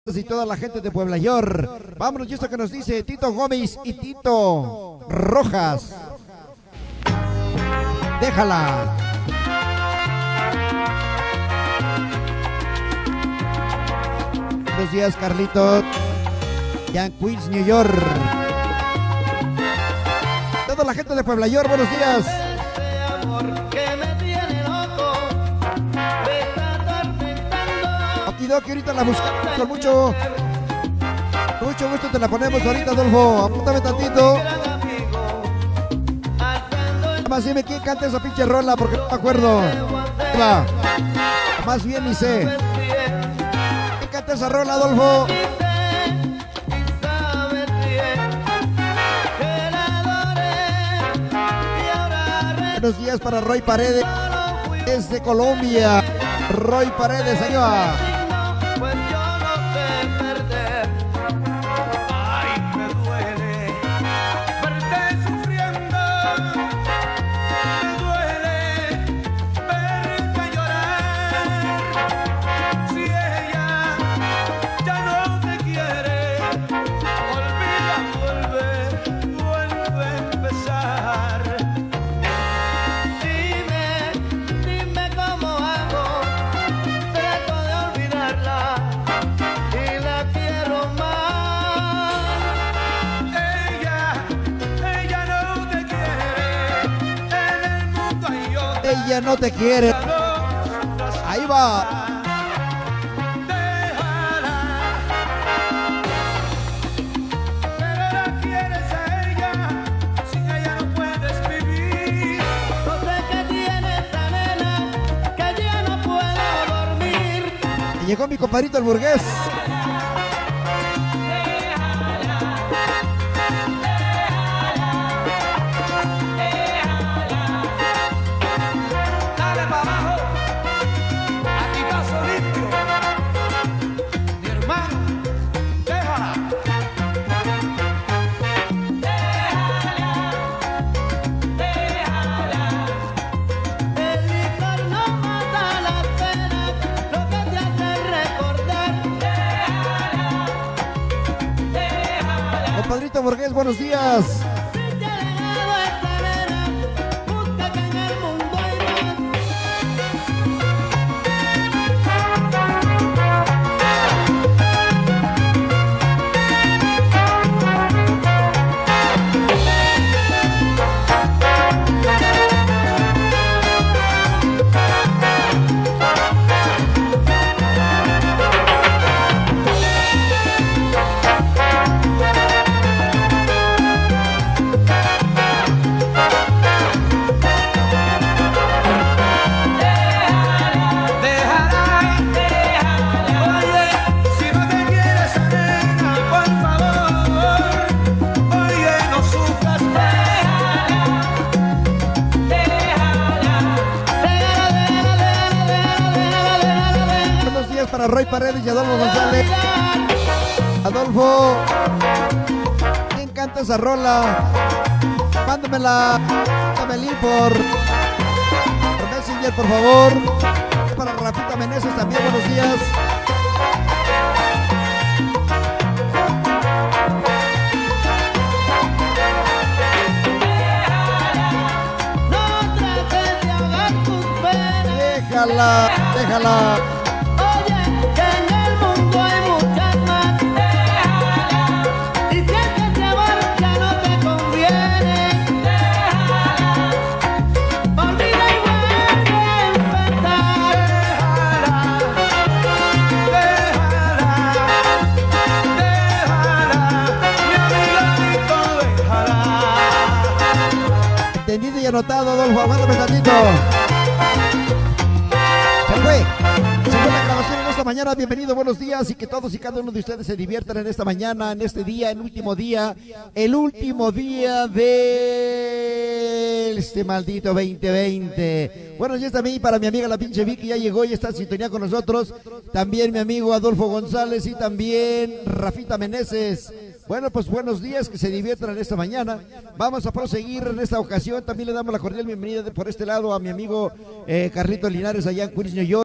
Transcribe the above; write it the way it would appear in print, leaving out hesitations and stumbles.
y toda la gente de Puebla Yor. Vámonos, y esto que nos dice Tito Gómez y Tito Rojas. Déjala. Buenos días, Carlito. Jan Queens, New York. Toda la gente de Puebla Yor, buenos días. Que ahorita la buscamos con mucho gusto, te la ponemos ahorita, Adolfo. Apúntame tantito. Nada más dime quién canta esa pinche rola porque no me acuerdo. Va. Más bien ni sé. ¿Quién canta esa rola, Adolfo? Buenos días para Roy Paredes desde Colombia. Roy Paredes, señor. Pues yo no sé perder. Ay, me duele verte sufriendo. Me duele verte llorar. Si ella ya no te quiere, olvida, vuelve a empezar. Dime cómo hago. Trato de olvidarla. Ella no te quiere. Ahí va. Pero la quieres a ella. Sin ella no puedes vivir. No sé qué tiene esta nena, que ya no puedo dormir. Y llegó mi compadrito el burgués. Compadrito burgués, buenos días. Para Roy Paredes y Adolfo González. Adolfo, ¿quién canta esa rola? Mándamela, mándame por Messenger, por favor. Para Rafita Meneses también, buenos días. Déjala, déjala. Entendido y anotado, Adolfo, aguántame tantito. Se fue la grabación en esta mañana. Bienvenido, buenos días, y que todos y cada uno de ustedes se diviertan en esta mañana, en este día, el último día de este maldito 2020. Bueno, ya está también para mi amiga la pinche Vicky, ya llegó y está en sintonía con nosotros. También mi amigo Adolfo González y también Rafita Meneses. Bueno, pues buenos días, que se diviertan en esta mañana. Vamos a proseguir en esta ocasión. También le damos la cordial bienvenida por este lado a mi amigo Carlito Linares allá en Queens, New York.